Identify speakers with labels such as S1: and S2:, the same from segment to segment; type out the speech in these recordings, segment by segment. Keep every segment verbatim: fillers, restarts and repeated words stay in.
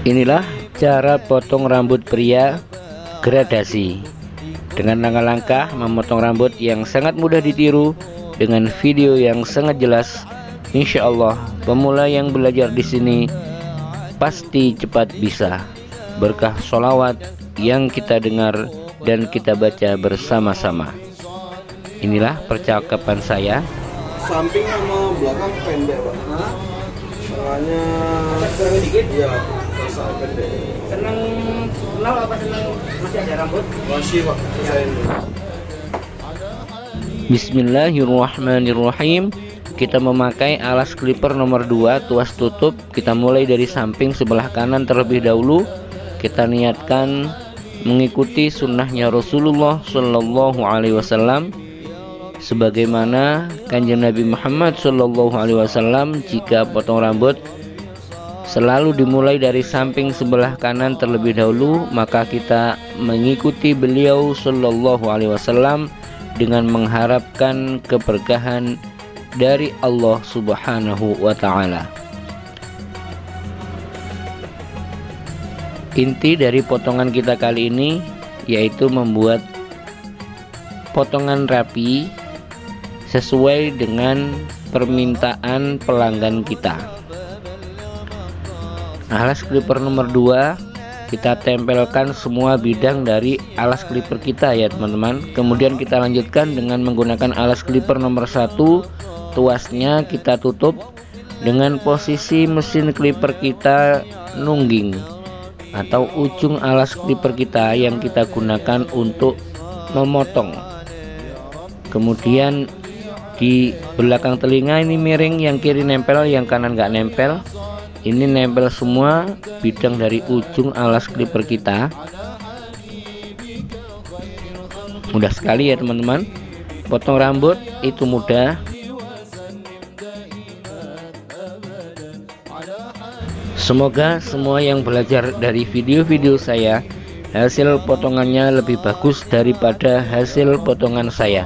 S1: Inilah cara potong rambut pria gradasi dengan langkah-langkah memotong rambut yang sangat mudah ditiru dengan video yang sangat jelas. Insya Allah pemula yang belajar di sini pasti cepat bisa, berkah sholawat yang kita dengar dan kita baca bersama-sama. Inilah percakapan saya.
S2: Samping sama belakang pendek, Pak.
S3: Hah?
S2: Tangannya
S3: Kurang dikit?
S2: ya, rasa pendek.
S3: Seneng kenal apa seneng masih ada rambut?
S2: Masih, Pak. Saya ini.
S1: Bismillahirrahmanirrahim. Kita memakai alas clipper nomor dua tuas tutup. Kita mulai dari samping sebelah kanan terlebih dahulu. Kita niatkan mengikuti sunnahnya Rasulullah Shallallahu Alaihi Wasallam, sebagaimana kanjeng Nabi Muhammad Shallallahu Alaihi Wasallam jika potong rambut selalu dimulai dari samping sebelah kanan terlebih dahulu, maka kita mengikuti beliau Shallallahu Alaihi Wasallam dengan mengharapkan keberkahan dari Allah Subhanahu wa Ta'ala. Inti dari potongan kita kali ini yaitu membuat potongan rapi sesuai dengan permintaan pelanggan kita. Alas clipper nomor dua kita tempelkan semua bidang dari alas clipper kita ya teman-teman. Kemudian kita lanjutkan dengan menggunakan alas clipper nomor satu, tuasnya kita tutup dengan posisi mesin clipper kita nungging atau ujung alas clipper kita yang kita gunakan untuk memotong. Kemudian di belakang telinga ini miring, yang kiri nempel, yang kanan nggak nempel. Ini nempel semua bidang dari ujung alas clipper kita. Mudah sekali ya teman-teman. Potong rambut itu mudah. Semoga semua yang belajar dari video-video saya hasil potongannya lebih bagus daripada hasil potongan saya.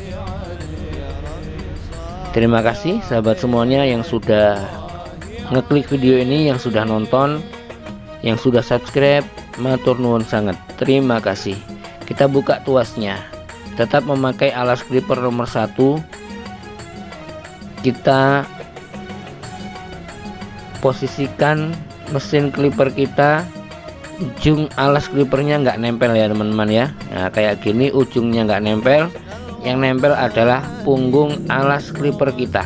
S1: Terima kasih sahabat semuanya yang sudah ngeklik video ini, yang sudah nonton, yang sudah subscribe. Matur nuwun sangat, terima kasih. Kita buka tuasnya, tetap memakai alas clipper nomor satu. Kita posisikan mesin clipper kita, ujung alas clippernya nggak nempel ya teman-teman ya. Nah kayak gini ujungnya nggak nempel, yang nempel adalah punggung alas clipper kita.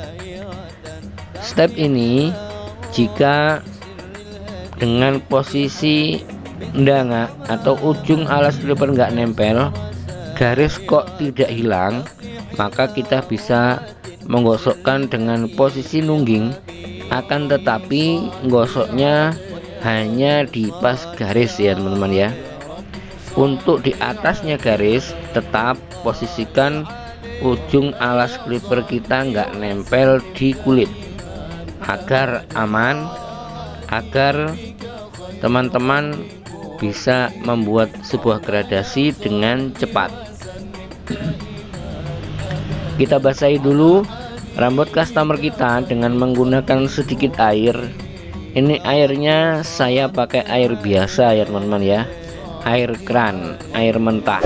S1: Step ini jika dengan posisi ndanga atau ujung alas clipper nggak nempel, garis kok tidak hilang, maka kita bisa menggosokkan dengan posisi nungging. Akan tetapi gosoknya hanya di pas garis ya teman-teman ya. Untuk di atasnya garis tetap posisikan ujung alas clipper kita nggak nempel di kulit agar aman, agar teman-teman bisa membuat sebuah gradasi dengan cepat. Kita basahi dulu rambut customer kita dengan menggunakan sedikit air. Ini airnya saya pakai air biasa ya teman-teman ya, air keran, air mentah.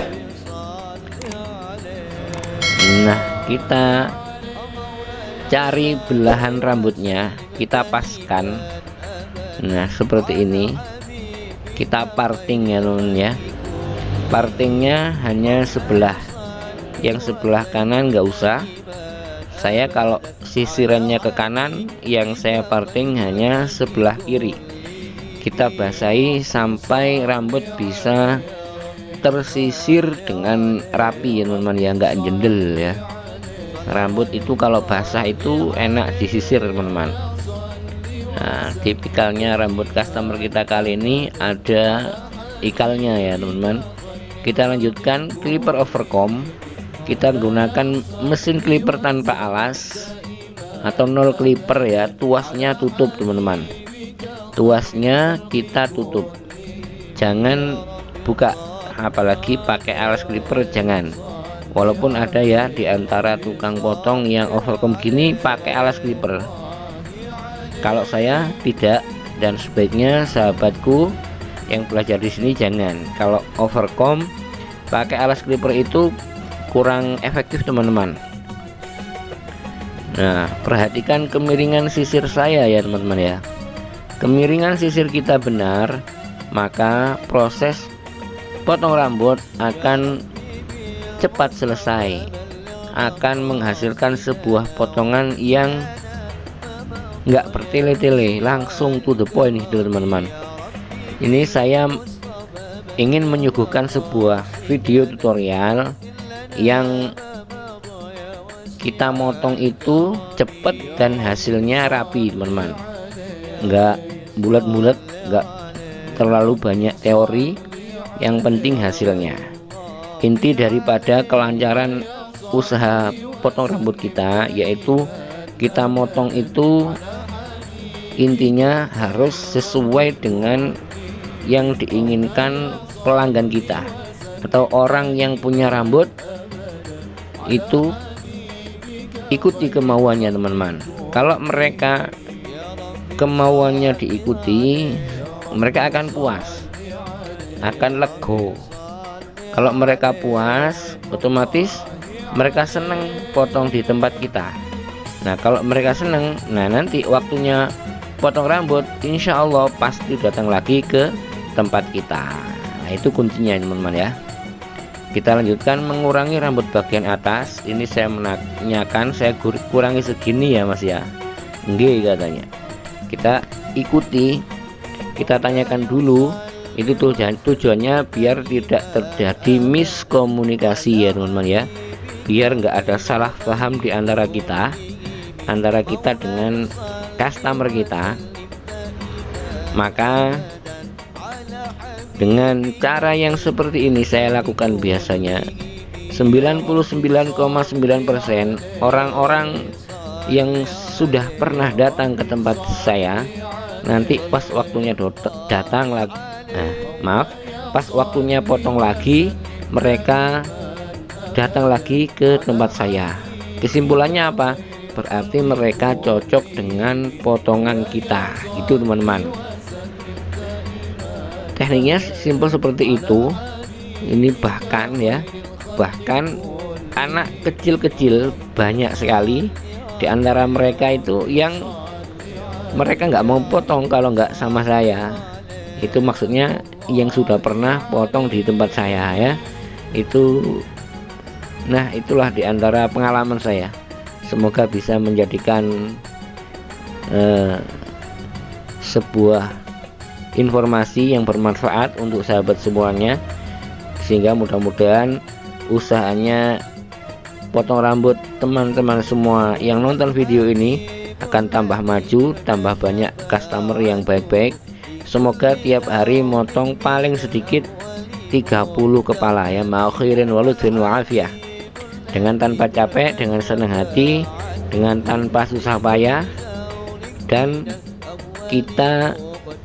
S1: Nah kita cari belahan rambutnya, kita paskan. Nah seperti ini, kita parting ya teman-teman ya. Partingnya hanya sebelah, yang sebelah kanan nggak usah. Saya kalau sisirannya ke kanan, yang saya parting hanya sebelah kiri. Kita basahi sampai rambut bisa tersisir dengan rapi ya teman-teman ya, nggak jendel ya. Rambut itu kalau basah itu enak disisir teman-teman. Nah tipikalnya rambut customer kita kali ini ada ikalnya ya teman-teman. Kita lanjutkan clipper overcomb. Kita gunakan mesin clipper tanpa alas atau nol clipper ya, tuasnya tutup teman-teman. Tuasnya kita tutup, jangan buka, apalagi pakai alas clipper jangan. Walaupun ada ya di antara tukang potong yang overcomb gini pakai alas clipper, kalau saya tidak, dan sebaiknya sahabatku yang belajar di sini jangan. Kalau overcomb pakai alas clipper itu kurang efektif teman-teman. Nah, perhatikan kemiringan sisir saya ya teman-teman ya. Kemiringan sisir kita benar, maka proses potong rambut akan cepat selesai, akan menghasilkan sebuah potongan yang nggak bertele-tele, langsung to the point gitu teman-teman. Ini saya ingin menyuguhkan sebuah video tutorial yang kita motong itu cepet dan hasilnya rapi teman-teman, nggak bulat-bulat, nggak terlalu banyak teori, yang penting hasilnya. Inti daripada kelancaran usaha potong rambut kita yaitu kita motong itu intinya harus sesuai dengan yang diinginkan pelanggan kita atau orang yang punya rambut. Itu ikuti kemauannya teman-teman. Kalau mereka kemauannya diikuti, mereka akan puas, akan lego. Kalau mereka puas, otomatis mereka senang potong di tempat kita. Nah, kalau mereka senang, nah nanti waktunya potong rambut insya Allah pasti datang lagi ke tempat kita. Nah, itu kuncinya teman-teman ya. Kita lanjutkan mengurangi rambut bagian atas. Ini saya menanyakan, saya kurangi segini ya mas ya, nggih katanya. Kita ikuti, kita tanyakan dulu. Itu tujuan, tujuannya biar tidak terjadi miskomunikasi ya teman-teman ya, biar nggak ada salah paham di antara kita antara kita dengan customer kita. Maka dengan cara yang seperti ini saya lakukan biasanya sembilan puluh sembilan koma sembilan persen orang-orang yang sudah pernah datang ke tempat saya, nanti pas waktunya datang lagi, nah, maaf, pas waktunya potong lagi, mereka datang lagi ke tempat saya. Kesimpulannya apa? Berarti mereka cocok dengan potongan kita, itu teman-teman. Tekniknya simpel seperti itu. Ini bahkan ya, bahkan anak kecil-kecil banyak sekali di antara mereka itu yang mereka nggak mau potong kalau nggak sama saya. Itu maksudnya yang sudah pernah potong di tempat saya ya. Itu, nah itulah di antara pengalaman saya. Semoga bisa menjadikan eh, sebuah informasi yang bermanfaat untuk sahabat semuanya, sehingga mudah-mudahan usahanya potong rambut teman-teman semua yang nonton video ini akan tambah maju, tambah banyak customer yang baik-baik. Semoga tiap hari motong paling sedikit tiga puluh kepala ya, ma'akhirin waludhin wa'afiyah, dengan tanpa capek, dengan senang hati, dengan tanpa susah payah, dan kita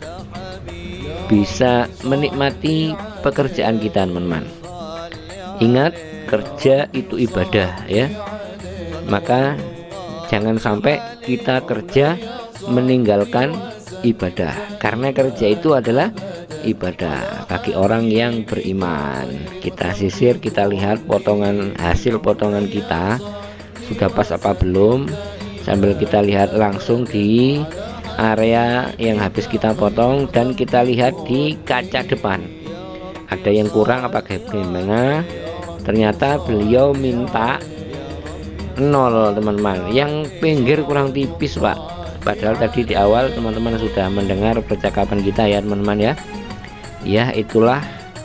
S1: bisa menikmati pekerjaan kita teman-teman. Ingat, kerja itu ibadah ya, maka jangan sampai kita kerja meninggalkan ibadah, karena kerja itu adalah ibadah bagi orang yang beriman. Kita sisir, kita lihat potongan, hasil potongan kita sudah pas apa belum, sambil kita lihat langsung di area yang habis kita potong, dan kita lihat di kaca depan ada yang kurang apa bagaimana. Ternyata beliau minta nol teman-teman, yang pinggir kurang tipis pak, padahal tadi di awal teman-teman sudah mendengar percakapan kita ya teman-teman ya. Ya itulah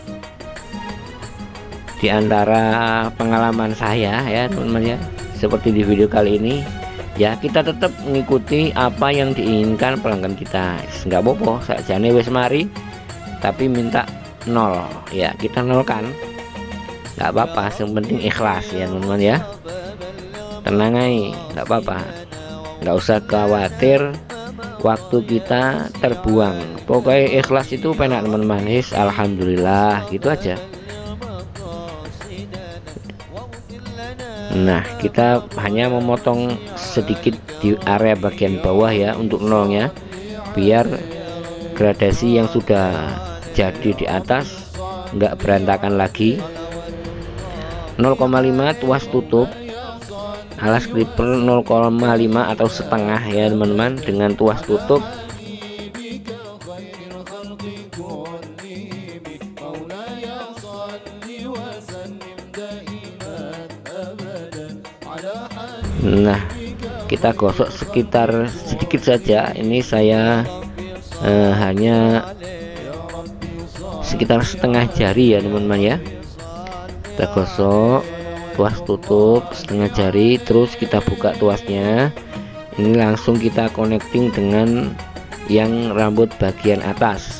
S1: di antara pengalaman saya ya teman-teman ya, seperti di video kali ini ya. Kita tetap mengikuti apa yang diinginkan pelanggan kita, nggak bobo sakjane wis mari tapi minta nol ya, kita nolkan, nggak apa-apa, yang penting ikhlas ya teman-teman ya. Tenang aja, nggak apa-apa, nggak usah khawatir waktu kita terbuang. Pokoknya ikhlas itu penak teman-teman. His, alhamdulillah gitu aja. Nah, kita hanya memotong sedikit di area bagian bawah ya untuk nolnya, biar gradasi yang sudah jadi di atas, nggak berantakan lagi. Nol koma lima tuas tutup, alas clipper nol koma lima atau setengah ya teman-teman, dengan tuas tutup. Nah, kita gosok sekitar sedikit saja. Ini saya eh, hanya sekitar setengah jari ya teman-teman ya. Kita gosok tuas tutup setengah jari, terus kita buka tuasnya. Ini langsung kita connecting dengan yang rambut bagian atas.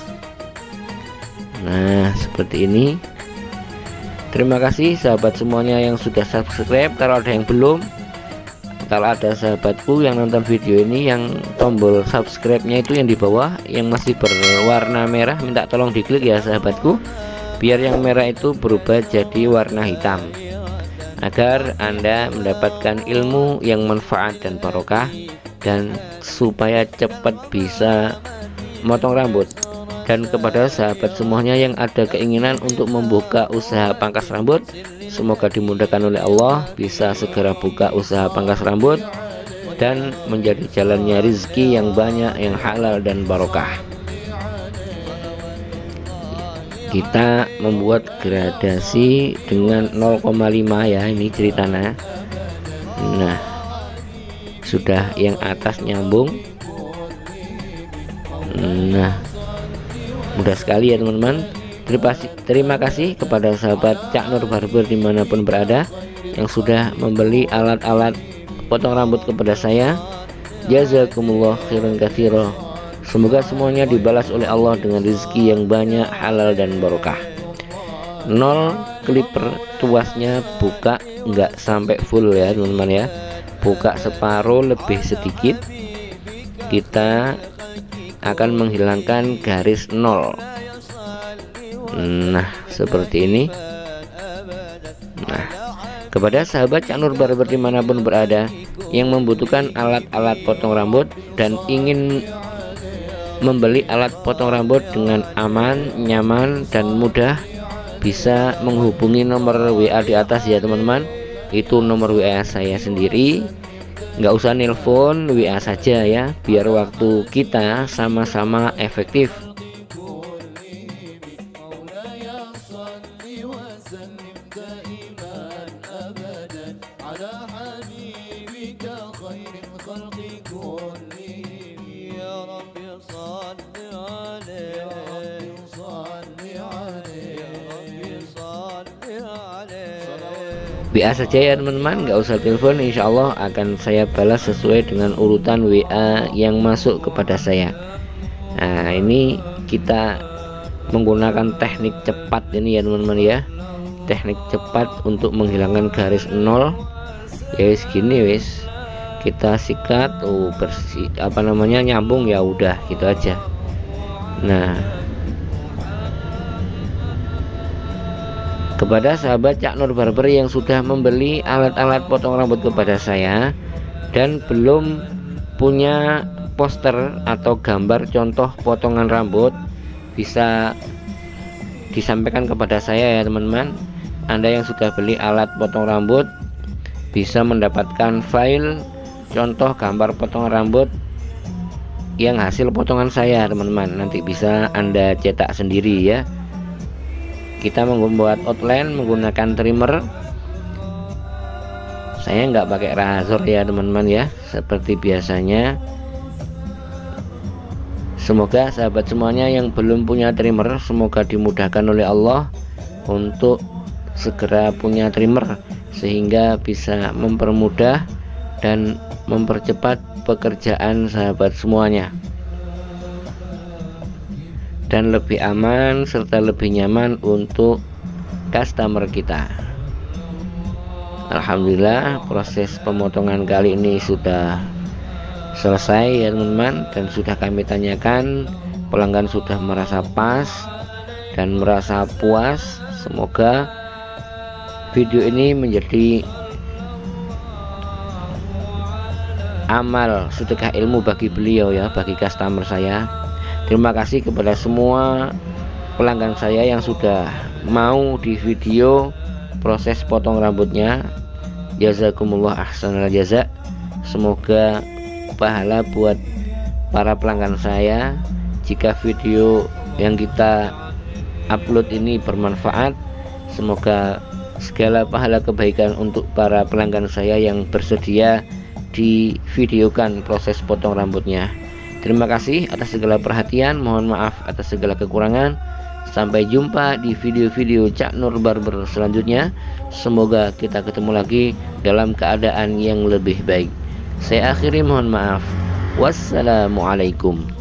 S1: Nah, seperti ini. Terima kasih sahabat semuanya yang sudah subscribe. Kalau ada yang belum, kalau ada sahabatku yang nonton video ini yang tombol subscribe-nya itu yang di bawah yang masih berwarna merah, minta tolong diklik ya sahabatku, biar yang merah itu berubah jadi warna hitam, agar Anda mendapatkan ilmu yang manfaat dan barokah, dan supaya cepat bisa motong rambut. Dan kepada sahabat semuanya yang ada keinginan untuk membuka usaha pangkas rambut, semoga dimudahkan oleh Allah, bisa segera buka usaha pangkas rambut dan menjadi jalannya rezeki yang banyak, yang halal dan barokah. Kita membuat gradasi dengan nol koma lima ya, ini ceritanya. Nah, sudah yang atas nyambung. Nah, mudah sekali ya teman-teman. Terima kasih kepada sahabat Cak Nur Barber dimanapun berada yang sudah membeli alat-alat potong rambut kepada saya. Jazakumullah khairan katsira. Semoga semuanya dibalas oleh Allah dengan rezeki yang banyak, halal dan barokah. Nol clipper tuasnya buka nggak sampai full ya teman-teman ya, buka separuh lebih sedikit. Kita akan menghilangkan garis nol. Nah, seperti ini. Nah, kepada sahabat Cak Nur Barber dimanapun berada yang membutuhkan alat-alat potong rambut dan ingin membeli alat potong rambut dengan aman, nyaman dan mudah, bisa menghubungi nomor W A di atas ya teman-teman. Itu nomor W A saya sendiri. Nggak usah nelpon, W A saja ya, biar waktu kita sama-sama efektif. W A saja ya teman-teman, nggak usah telepon, insya Allah akan saya balas sesuai dengan urutan W A yang masuk kepada saya. Nah, ini kita menggunakan teknik cepat ini ya teman-teman ya, teknik cepat untuk menghilangkan garis nol ya. Wis gini wis, kita sikat, oh bersih, apa namanya, nyambung ya, udah gitu aja. Nah, kepada sahabat Cak Nur Barber yang sudah membeli alat-alat potong rambut kepada saya dan belum punya poster atau gambar contoh potongan rambut, bisa disampaikan kepada saya ya teman-teman. Anda yang sudah beli alat potong rambut bisa mendapatkan file contoh gambar potongan rambut yang hasil potongan saya teman-teman. Nanti bisa Anda cetak sendiri ya. Kita membuat outline menggunakan trimmer. Saya nggak pakai razor ya teman-teman ya, seperti biasanya. Semoga sahabat semuanya yang belum punya trimmer, semoga dimudahkan oleh Allah untuk segera punya trimmer, sehingga bisa mempermudah dan mempercepat pekerjaan sahabat semuanya, dan lebih aman serta lebih nyaman untuk customer kita. Alhamdulillah, proses pemotongan kali ini sudah selesai ya teman-teman, dan sudah kami tanyakan, pelanggan sudah merasa pas dan merasa puas. Semoga video ini menjadi amal sedekah ilmu bagi beliau ya, bagi customer saya. Terima kasih kepada semua pelanggan saya yang sudah mau di video proses potong rambutnya. Jazakumullah ahsanal jaza. Semoga pahala buat para pelanggan saya. Jika video yang kita upload ini bermanfaat, semoga segala pahala kebaikan untuk para pelanggan saya yang bersedia divideokan proses potong rambutnya. Terima kasih atas segala perhatian, mohon maaf atas segala kekurangan. Sampai jumpa di video-video Cak Nur Barber selanjutnya. Semoga kita ketemu lagi dalam keadaan yang lebih baik. Saya akhiri, mohon maaf. Wassalamualaikum.